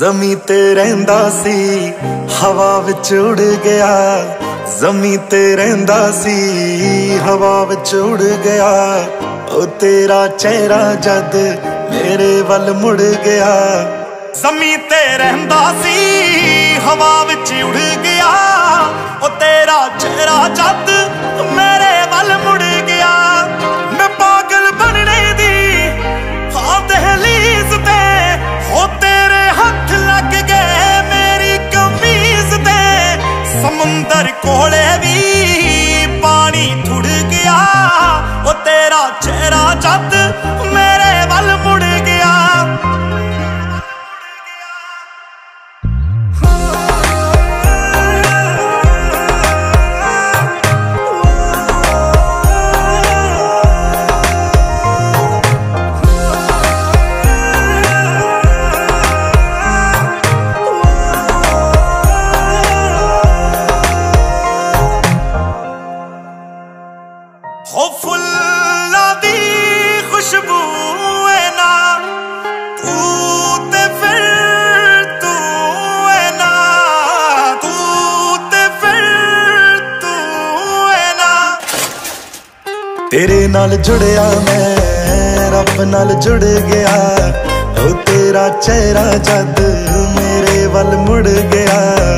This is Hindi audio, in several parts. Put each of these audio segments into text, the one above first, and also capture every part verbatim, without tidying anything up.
ज़मीं ते रहिंदा सी हवा विच उड़ गया, ज़मीं ते रहिंदा सी हवा विच उड़ गया। ओ तेरा चेहरा जद मेरे वल मुड़ गया, ज़मीं ते रहिंदा सी हवा विच उड़ गया। ओ तेरा चेहरा जद मेरे वल मुड़ गया। मैं पागल बनने दी हाँ दहलीज ते हो तेरे हाथ लग गए मेरी कमीज ते। समुंदर कोले भी पानी थुड़ गया। ओ तेरा चेहरा जद मेरे वल मुड़ गया। हो फुल्ला दी खुशबू है ना तू ते फिर तू है ना, तू ते फिर तू है ना। तेरे नाल जुड़िया मैं रब नाल जुड़ गया। ओ तेरा चेहरा जद मेरे वल मुड़ गया।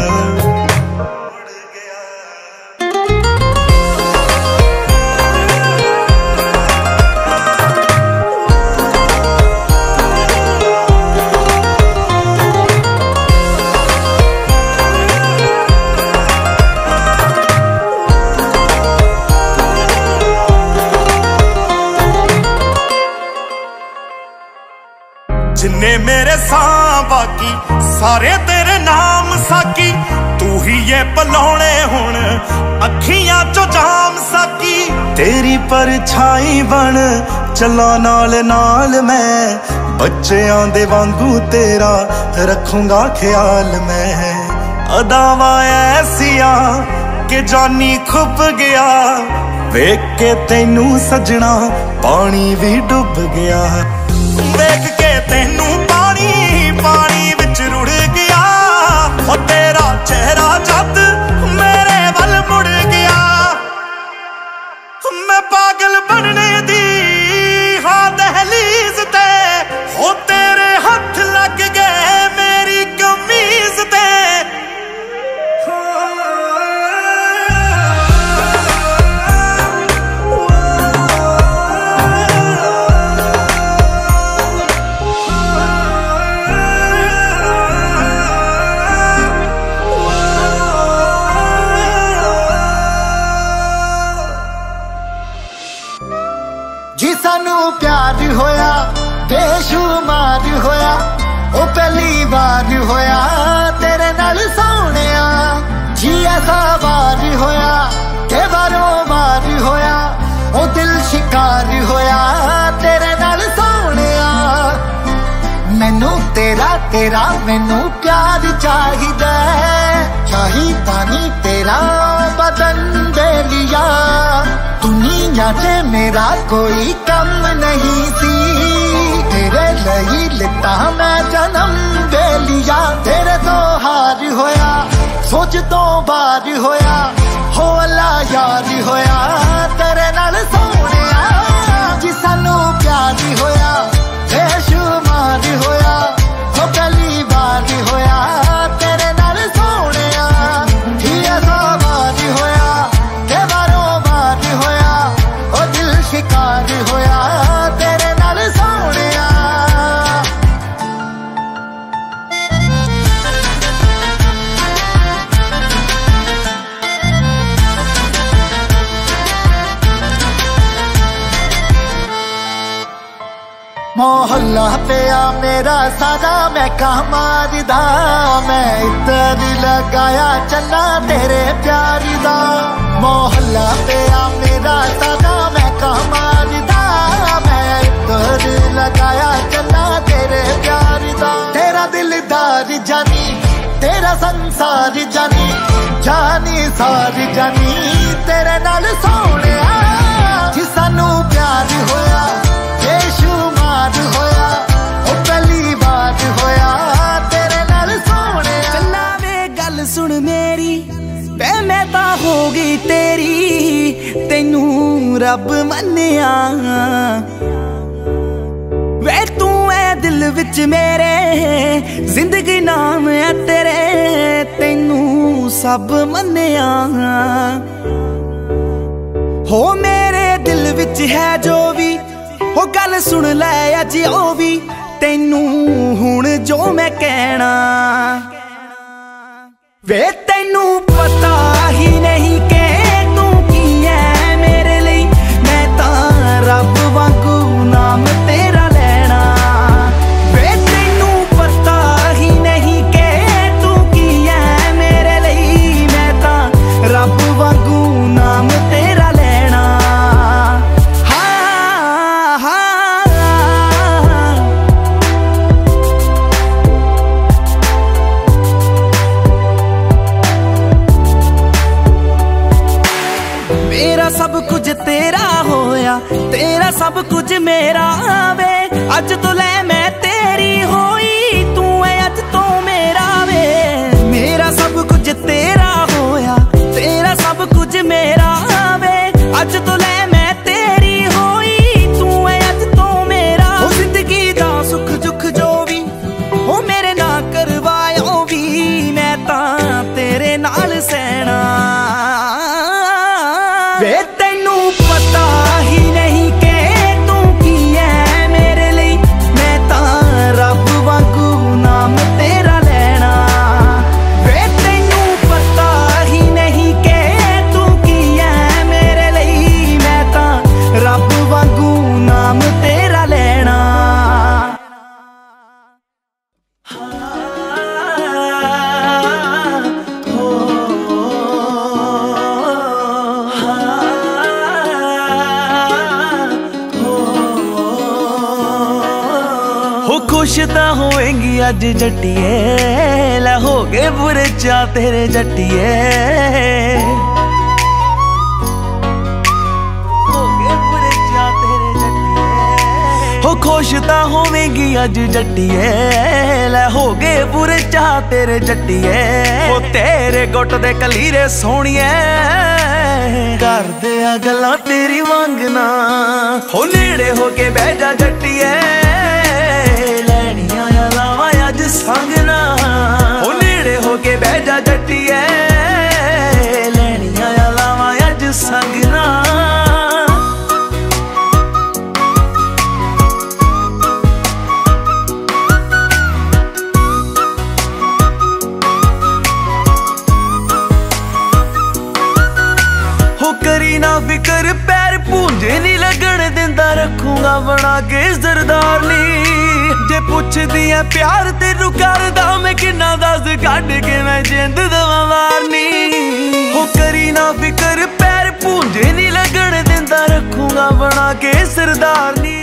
जिन्ने मेरे सां बाकी सारे तेरे नाम साकी। तू ही ये पलौने हुण अखियां चो जाम साकी। तेरी परछाई बन चला नाल नाल मैं, बच्चेआं दे वांगू तेरा रखूंगा ख्याल मैं। अदावां ऐसियां के जानी खुब गया, वेख के तैनू सजना पानी भी डुब गया। वेख के तैनू पानी पानी विच रुड़ गया। ओ तेरा चेहरा जद मेरे वल मुड़ गया। मैं पागल बनने दी हाँ दहलीज ते हो तेरे हाथ लग गए मेरी कमीज ते। जी सानू प्यार होया बेशुमार होया, ओ पहली बार होया तेरे नाल सोहणिया। जी ऐसा बार होया के बारों बार होया, ओ दिल शिकार होया तेरे नाल सोहणिया। मैनू तेरा तेरा मैनू प्यार चाहिदा, चाहिदा नी तेरा बदन दे लिया। दुनिया च मेरा कोई कम नहीं सी, तेरे लई लिता मैं जन्म दे लिया। तेरे तो हार होया सोच तो बार होया, हो अल्लाह यार होया तेरे नाल सोहणिया। जी सानू प्यार होया बेशुमार होया, हो पहली बार होया तेरे नाल सोहणिया। ही ऐसा बार होया के बारों बार होया, ओ दिल शिकार होया तेरे नाल सोहणिया। मोहल्ला पिया मेरा सारा मैं कहाँ मारदा, मैं इतर लगाया चला तेरे प्यार दा। मोहल्ला पिया मेरा सारा मैं कहाँ मारदा, मैं इतर लगाया चला तेरे प्यार दा। तेरा दिलदार जानी तेरा संसार जानी, जानी सारी जानी तेरे नाल सोहणिया। जी सानू प्यार होया बेशुमार होया, ओ पहली बार होया तेरे नाल सुन मेरी वे मैं ता हो गई तेरी, तेनू रब मन्निया वे तू है दिल विच मेरे, जिंदगी नाम है तेरे, तेनू सब मन्निया। हो मेरे दिल विच है जो भी, हो गल सुन लै अज ओ भी, तेनू हुण जो मैं कहना वे तेनू पता ही नहीं कि तू की है मेरे लिए, मैं तां रब वांगू नाम तेरा लेना। वे तेनू पता ही नहीं कि तू की है मेरे लिए, मैं तां रब वांगू नाम तेरा लेना। हाँ हाँ मेरा सब कुछ तेरा होया, तेरा सब कुछ मेरा वे, अज तो ले मैं तेरी होई, तू है अज तो मेरा वे। मेरा सब कुछ तेरा होया, तेरा सब कुछ मेरा वे, अज तो ले मैं तेरी होई, तू है अज तो मेरा। हो जिंदगी दा सुख दुख जो भी हो मेरे ना करवायो भी, मैं तां तेरे नाल सहना। वे तेनू पता ही नहीं कि तू की है मेरे लिए, मैं तां रब वांगू नाम तेरा लेना। वे तेनू पता ही नहीं कि तू की है मेरे लिए, मैं तां रब वांगू नाम तेरा लेना। हो खुश ता होएंगी अज जट्टिए, लै हो गए बुरे चा तेरे जट्टिए, हो गए बुरे चा तेरे जट्टिए। हो खुश ता होवेंगी अज जट्टिए, लै हो गए बुरे चा तेरे जट्टिए। हो तेरे गुट दे कलीरे सोहणिए, करदे आ गल्लां तेरी वांगना। हो नेड़े हो के बह जा जट्टिए, लैनियां लावां अज संगना। हो नेड़े हो के बह जा जट्टिए, लैनियां लावां अज संगना। हो करी ना फिकर पैर पूंजे नी लगन दिंदा, रखूंगा बना के सरदारनी। जे पुछदी है प्यार तेनू करदा मैं किन्ना दस, कढ के मैं जिंद दवा मारनी। हो करी ना फिकर पैर पूंजे नी लगन दिंदा, रखूंगा बना के सरदारनी।